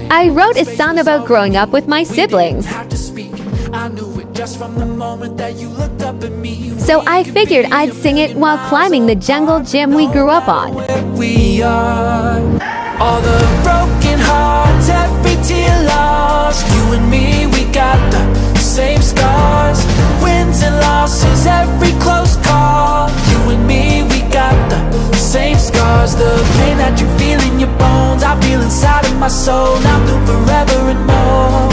I wrote a song about growing up with my siblings. So I figured I'd sing it while climbing the jungle gym we grew up on. We are all the broken hearts, every tear lost. You and me, we got the same scars. Wins and losses, every close call. You and me, we got the same scars. The pain that you feel in your bones, I feel inside of my soul. Now through forever and more.